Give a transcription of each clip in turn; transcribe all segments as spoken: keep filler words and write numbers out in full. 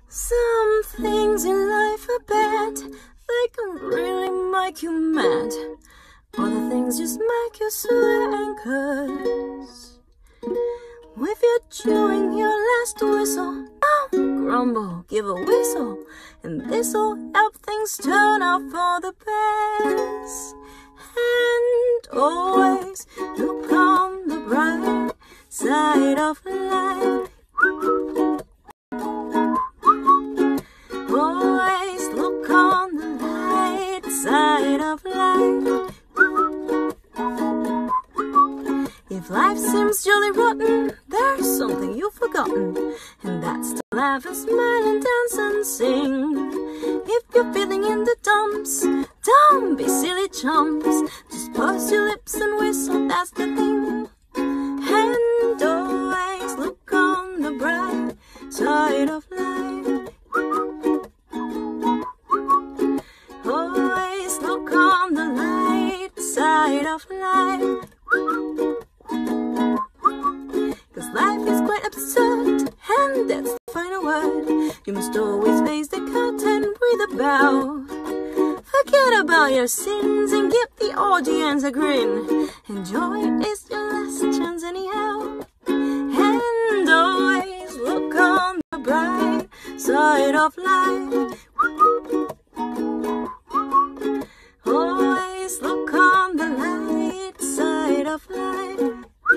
Some things in life are bad, they can really make you mad. Other things just make you swear and curse. If you're chewing your last whistle, don't grumble, give a whistle, and this'll help things turn out for the best. And always look on the bright side of life. Always look on the light side of life. If life seems jolly rotten, there's something you've forgotten, and that's to laugh and smile and dance and sing. If you're feeling in the dumps, don't be silly chumps. Just purse your lips and whistle, that's the thing. And always look on the bright side of life. Always look on the light side of life. Cause life is quite absurd, and that's the final word. You must always face the curtain with a bow. Forget about your sins and give the audience a grin. Enjoy is your last chance anyhow. And always look on the bright side of life. Always look on the light side of life.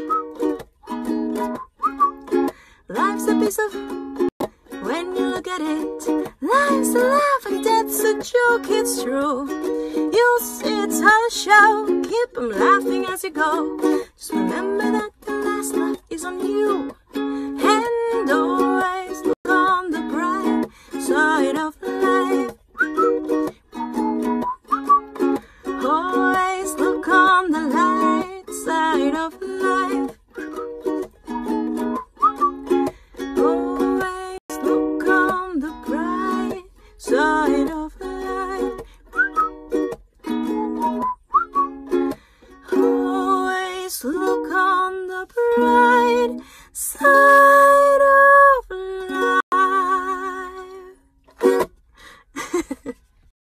Life's a piece of, when you look at it, life's a laugh, and that's a joke, it's true. You'll see it's all a show, keep 'em laughing as you go. Just remember that the last laugh is on you. And always look on the bright side of life. Always look on the light side of life. Always look on the bright side of life. Always look on the bright side of life.